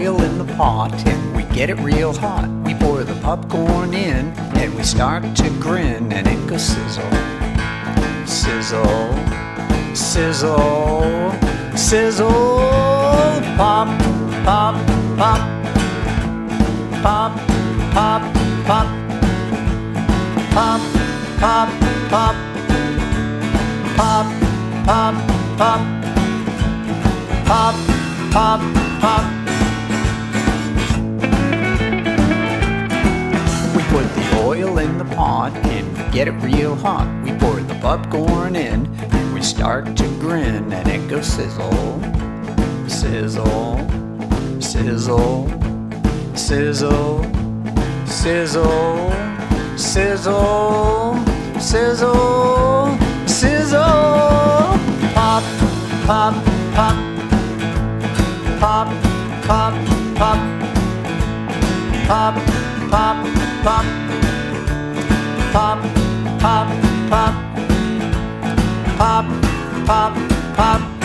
oil in the pot and we get it real hot. We pour the popcorn in and we start to grin and it goes sizzle, sizzle, sizzle, sizzle, pop, pop, pop, pop, pop, pop, pop, pop, pop, pop, pop, pop, pop, pop, pop. We put the oil in the pot and we get it real hot. We pour the popcorn in and we start to grin and it goes sizzle, sizzle, sizzle, sizzle, sizzle, sizzle, sizzle, sizzle, pop, pop, pop, pop, pop, pop, pop, pop, pop, pop, pop, pop, pop, pop, pop.